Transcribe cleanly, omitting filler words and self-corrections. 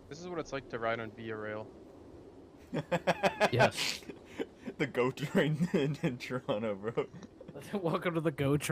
This is what it's like to ride on Via Rail. Yes. The GO train in Toronto, bro. Welcome to the GO train.